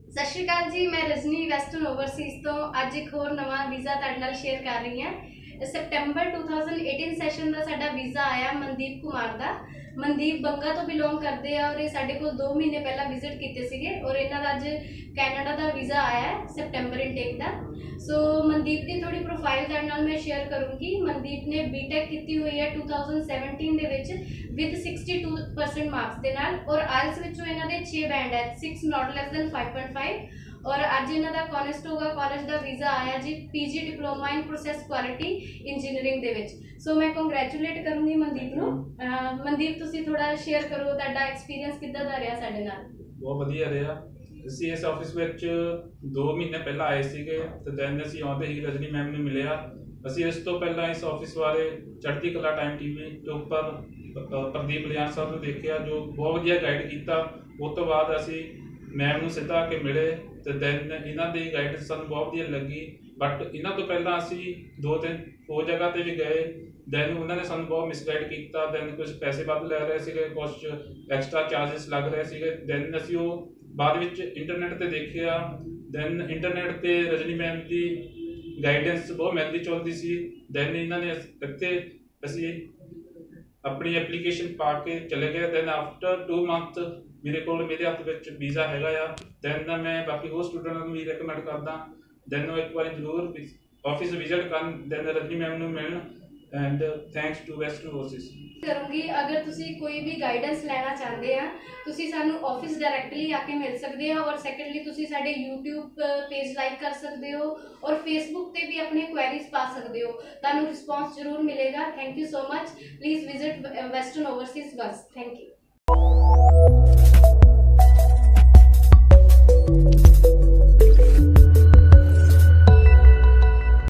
सत श्री अकाल जी, मैं रजनी वैस्टर्न ओवरसीज़ तो अज एक होर नवा वीज़ा तुहाडे नाल शेयर कर रही हाँ। सितंबर 2018 सैशन का साडा वीज़ा आया मनदीप कुमार का। मनदीप बंगा तो बिलोंग करते हैं और ये साडे कोल 2 महीने पहला विजिट किए सीगे और इन्हां दा अज कैनेडा का वीज़ा आया है सितंबर इनटेक का। सो मनदीप की थोड़ी प्रोफाइल तुहाडे नाल मैं शेयर करूँगी। मनदीप ने बीटेक की हुई है 2017 दे विच विद 62% मार्क्स के नाल और आइल्स विचों इन्हां दे 6 बैंड है, 6 नॉट लेस दैन 5.5 और अज इन्हां दा कॉनेस्टोगा कॉलेज का वीज़ा आया जी PG diploma in process quality engineering दे विच। सो मैं कंग्रेचुलेट करूँगी मनदीप नूं। मनदीप तुसीं थोड़ा शेयर करो तुहाडा एक्सपीरियंस किद्दां दा रहा साडे नाल। बहुत वधिया रहा। ਅਸੀਂ इस ऑफिस ਵਿੱਚ 2 ਮਹੀਨੇ ਪਹਿਲਾਂ ਆਏ ਸੀਗੇ ਤੇ ਦੈਨ ਅਸੀਂ ਆਉਂਦੇ ਹੀ ਰਜਨੀ ਮੈਮ ਨੂੰ ਮਿਲਿਆ। ਅਸੀਂ ਇਸ ਤੋਂ ਪਹਿਲਾਂ ਇਸ ਆਫਿਸ ਬਾਰੇ ਚੜ੍ਹਦੀ ਕਲਾ ਟਾਈਮ ਟੀਵੀ ਦੇ ਉੱਪਰ ਪ੍ਰਦੀਪ ਲਿਆਣ ਸਾਹਿਬ ਨੂੰ ਦੇਖਿਆ ਜੋ ਬਹੁਤ ਵਧੀਆ ਗਾਈਡ ਕੀਤਾ। ਉਸ ਤੋਂ ਬਾਅਦ ਅਸੀਂ ਮੈਮ ਨੂੰ ਸਿੱਧਾ ਆ ਕੇ ਮਿਲੇ ਤੇ ਦੈਨ ਇਹਨਾਂ ਦੀ ਗਾਈਡੈਂਸ ਸਾਨੂੰ ਬਹੁਤ ਵਧੀਆ ਲੱਗੀ। ਬਟ ਇਹਨਾਂ ਤੋਂ ਪਹਿਲਾਂ ਅਸੀਂ 2-3 ਹੋਰ ਜਗ੍ਹਾ ਤੇ ਵੀ ਗਏ। ਦੈਨ ਉਹਨਾਂ ਨੇ ਸਾਨੂੰ ਬਹੁਤ ਮਿਸਗਾਈਡ ਕੀਤਾ। ਦੈਨ ਕੁਝ ਪੈਸੇ ਵੱਧ ਲੈ ਰਹੇ ਸੀਗੇ, ਕੁਝ ਐਕਸਟਰਾ ਚਾਰजेस ਲੱਗ ਰਹੇ ਸੀਗੇ। ਦੈਨ ਅਸੀਂ ਉਹ बाद विच इंटरनेट पर देखिया। दैन इंटरनेट पर रजनी मैम की गाइडेंस बहुत मिलती चलती सी। दैन इन्होंने इत्थे असी अपनी एप्लीकेशन पा के चले गए। दैन आफ्टर 2 मंथ मेरे को मेरे हथ में वीज़ा हैगा आ। दैन मैं बाकी होर स्टूडेंट भी रिकमेंड करदा दैन एक बार जरूर ऑफिस विजिट कर दैन रजनी मैम नूं मिलण। And thanks to Western Overseas करूँगी। अगर तुसी कोई भी गाइडेंस लेना चाहते हैं तुसी सानू ऑफिस डायरैक्टली आके मिल सकते हो और सैकेंडली तुसी साडे यूट्यूब पेज लाइक कर सकते हो और फेसबुक पे भी अपने क्वेरीज पा सकते हो। तुहानू रिस्पॉन्स जरूर मिलेगा। Thank you so much. Please visit Western Overseas बस। Thank you.